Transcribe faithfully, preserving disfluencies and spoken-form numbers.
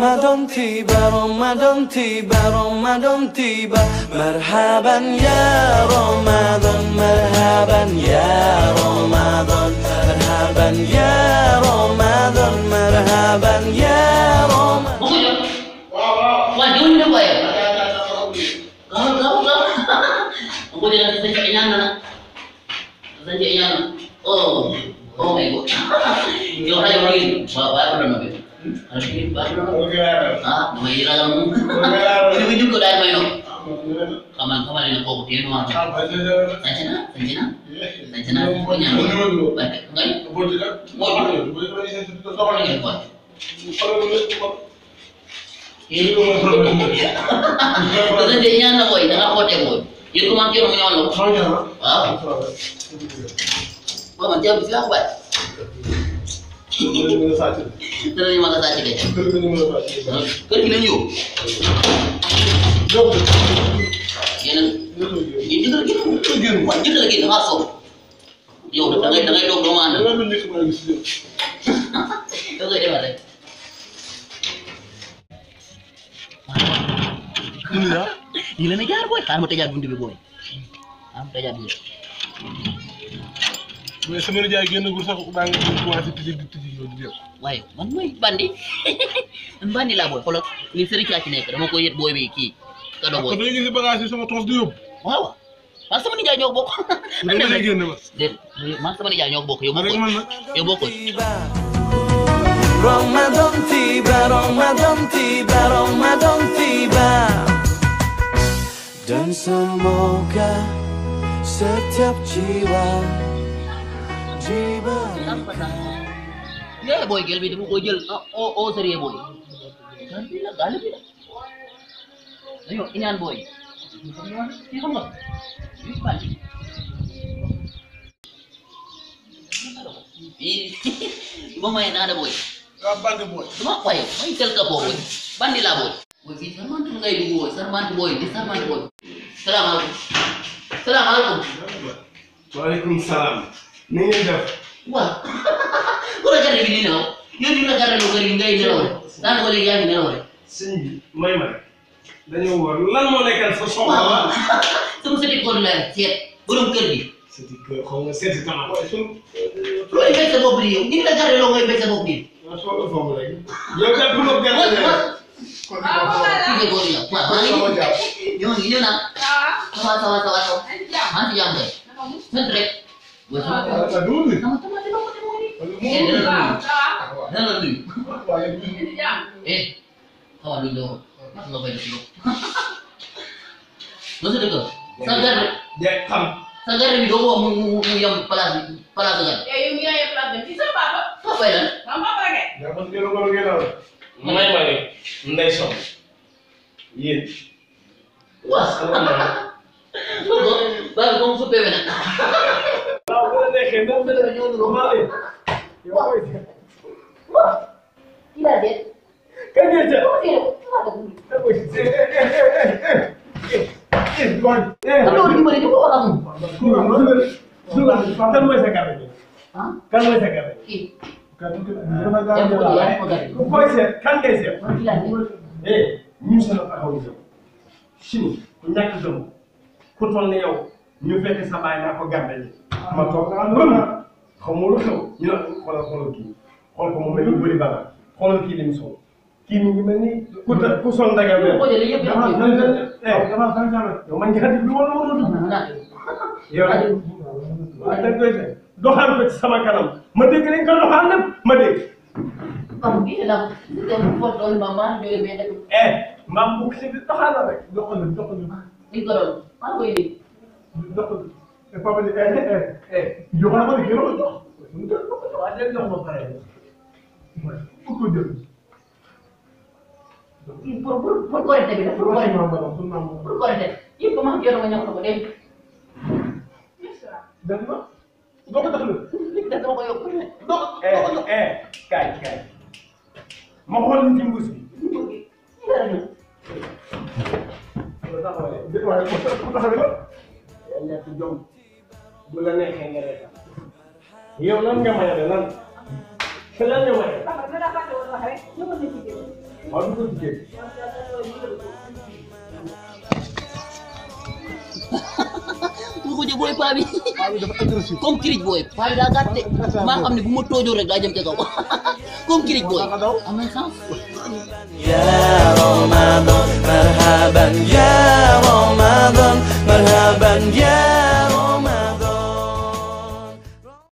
رمضان تيبا رمضان تيبا رمضان تيبا مرحبا يا رمضان مرحبا يا رمضان مرحبا يا رمضان مرحبا يا رمضان Waduh ni boy. Kamu kamu kamu. Aku dengan saja nak. Saja yang. Oh. Oh my god. Yo hai lagi. Bapak apa nama dia? Hari baru. Ah, nama ira kamu. Ini video ko dah main. Kaman kaman ini kau dia nu apa? Sanjana, Sanjana. Sanjana punya. Baik, enggak? Mau juga. Ini terus dia nak boy, tengah kote boy. Itu makin orang nyolong. Ah. Wah, macam apa sih buat? Terus ni makan saja deh. Kan kena you. Ini ini juga lagi. Buat juga lagi tengah so. Dia udah tengah tengah dok doman. Tengah dia mana? Gila negar boy, kan mau terjadi bunyi boy. Am terjadi. Mais sama jaay génn gu sax ba nga commencé tiji tiji yo di Way, man moy bandi. Man bandi la boy, xolok ni seri ci nek dama ko yet boy bi ki. Kado boy. ko dañu gis bagage sama tons di yob. Waaw. Man sama nijaay ñoo bokk. Dama lay génn ma. Déet, man sama nijaay ñoo bokk, yow bokk. Yow bokk. Ramadan tiba Ramadan tiba Ramadan tiba dan semoga setiap jiwa jiwa Ya boy, gel bi dama ko jël. Oh oh sérieux boy. Kan bi la galib bi la. Ayo, inan boy. Ki xam nga. Bi bandi. Ba may nada boy. Ka bandi boy. Duma koy, may tel ka boy. Bandi la boy. Boy bi sarmant ngay dugg boy, sarmant boy, di sarmant boy. Salaamaaleykum. Salaamaaleykum. Waalaikum salam. Ni ngeen def? Wah. Ko la gare bi ni naw. Yow ni la gare lo gari ngay nelaw. Dan ko legi yaa ngi nelaw rek. Sëñ bi may ma dañoo war lan moo nekkal sa soxla. Sama sëti ko la seet borom kër gi. Sëti kër xaw nga seeti tam waaye sun Looy bay sa bopp di yow. Ni la gare lo ngay bay sa bopp di. ma soxla foofu rek. Yow kat bu lo gën a Kii ngay góor yow. Waaw maa ngi ñëw ngi ñëw naa. Sawa sawa sawa sawa. Maa ngi jàmm kay. Sant rek. Boy sama ta dul ni. sama sama di ko mo ni. Eh dana nuyu. Dana nuyu. Eh. Xawa du lo. Nga bay def lo. Lo sa dëgg. Sa gar de xam sa gar bi do ko mu mu yam place place gar. Eh, yung nga yung plan din. Isa papa. Fa bay lan. Mama pa rin. nga ko gëna ko gëna may ma ne ndey som yéen Wah. Logo, ba ko su pewe na. waaw bu la neexee ndax Ko la ñoo do maa leen yow koy Wah. Ila de. kan ngeen ca Ko ti. Kalau di mana juga orang. kan mooy sa garab bi Hah? kan mooy sa garab Ih, kan yang ko ya ko gari. ku koy seet kan ngay seet Ila de. eh ñu sa taxaw ni sini ku ñàkk jom ku toll ne yow ñu fekk sa baay naa ko garde ji ma toog rëm xaw ma lu xew ñu ne xoolal xoolal kii xool ko mu mel ni bëri bala xoolal kii li mu sol kii mi ngi mel ni ku ta ku sol ndaga mel Ko jël yëpp yëpp. eh dama san san yow man nga déglu wala wala Nah, yow ak da koy seet doxal ko ci sama kanam ma dégg nañ ko doxal lépp ma dégg kamu gila lah. Kita foto mama juga beda. eh maam bu ci bi doxal la rek doxal doxal Ini kalau mana ini? doxal eh papa ni eh eh eh jox na ma ni jox jox wa del jox ma pare fu ko jël Ini pur pur pur korek deh, pur korek. Pur korek deh. Ini kemana dia orang yang orang deh. dem na do ko taxlu Kita sama koyok. do eh eh kay kay ma xol ni ci mbuus bi Ini ada. ko taxawé di ko ko taxawé la yalla ci jom bu la nexé nga réta yow lan nga mayale lan lan nga mayale Papa, nada pa doon wax rek. Ñu mën na ci jël. waaw du ko jigéen. mu ko jë booy paa bi comme kirij booy paa bi daa gàtt de maa xam ne bu ma toojoo rek daa jëm ca kaw comme kirij booy am na sens Yeah.